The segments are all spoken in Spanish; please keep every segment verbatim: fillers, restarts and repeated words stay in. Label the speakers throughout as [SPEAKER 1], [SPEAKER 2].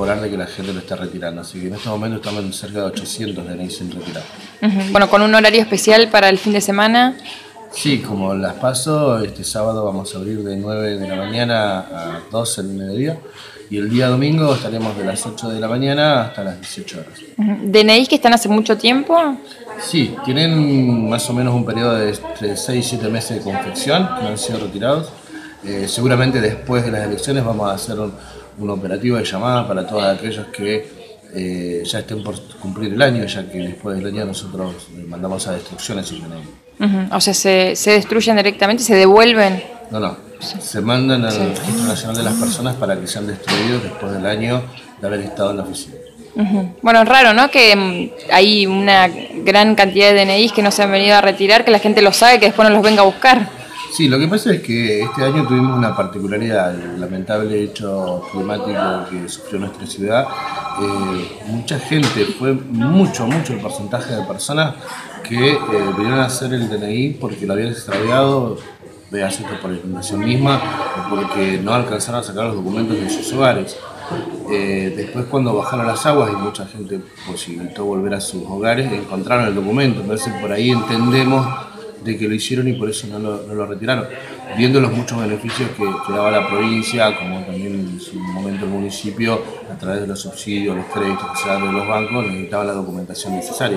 [SPEAKER 1] corroborar de que la gente lo está retirando. Así que en este momento estamos en cerca de ochocientos D N I sin retirar.
[SPEAKER 2] Uh-huh. Bueno, con un horario especial para el fin de semana.
[SPEAKER 1] Sí, como las paso, este sábado vamos a abrir de nueve de la mañana a doce del mediodía y el día domingo estaremos de las ocho de la mañana hasta las dieciocho horas.
[SPEAKER 2] Uh-huh. ¿D N Is que están hace mucho tiempo?
[SPEAKER 1] Sí, tienen más o menos un periodo de seis a siete meses de confección que no han sido retirados. Eh, seguramente después de las elecciones vamos a hacer un, un operativo de llamada para todos aquellos que eh, ya estén por cumplir el año, ya que después del año nosotros mandamos a destrucción esos D N I.
[SPEAKER 2] Uh-huh. O sea, se, se destruyen directamente, se devuelven.
[SPEAKER 1] No, no, sí. Se mandan al
[SPEAKER 2] sí.
[SPEAKER 1] Registro Nacional de las Personas para que sean destruidos después del año de haber estado en la oficina.
[SPEAKER 2] Uh-huh. Bueno, es raro, ¿no? Que um, hay una gran cantidad de D N Is que no se han venido a retirar, que la gente lo sabe, que después no los venga a buscar.
[SPEAKER 1] Sí, lo que pasa es que este año tuvimos una particularidad, el lamentable hecho climático que sufrió nuestra ciudad. Eh, mucha gente, fue mucho, mucho el porcentaje de personas que eh, vinieron a hacer el D N I porque lo habían extraviado, ya sea por la inundación misma o porque no alcanzaron a sacar los documentos de sus hogares. Eh, después cuando bajaron las aguas y mucha gente posibilitó volver a sus hogares, encontraron el documento, entonces por ahí entendemos de que lo hicieron y por eso no lo, no lo retiraron, viendo los muchos beneficios que, que daba la provincia, como también en su momento el municipio, a través de los subsidios, los créditos que se dan de los bancos, necesitaba la documentación necesaria.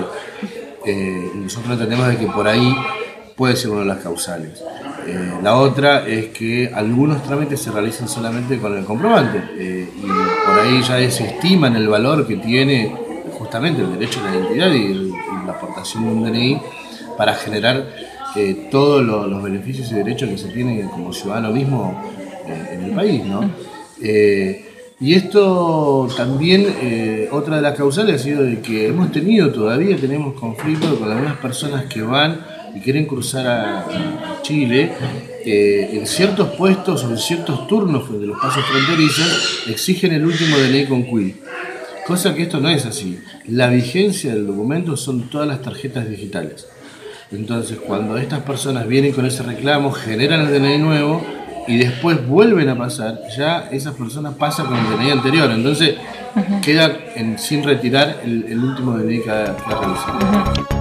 [SPEAKER 1] Eh, nosotros entendemos de que por ahí puede ser una de las causales. Eh, la otra es que algunos trámites se realizan solamente con el comprobante eh, y por ahí ya desestiman el valor que tiene justamente el derecho a la identidad y, el, y la aportación de un D N I para generar eh, todos los, los beneficios y derechos que se tienen como ciudadano mismo eh, en el país, ¿no? Eh, y esto también, eh, otra de las causales ha sido de que hemos tenido, todavía tenemos conflictos con algunas personas que van y quieren cruzar a, a Chile, eh, en ciertos puestos o en ciertos turnos de los pasos fronterizos exigen el último D N I con Q I. Cosa que esto no es así. La vigencia del documento son todas las tarjetas digitales. Entonces, cuando estas personas vienen con ese reclamo, generan el D N I nuevo y después vuelven a pasar, ya esas personas pasan con el D N I anterior. Entonces, uh-huh. queda en, sin retirar el, el último D N I que ha, que ha realizado. Uh-huh.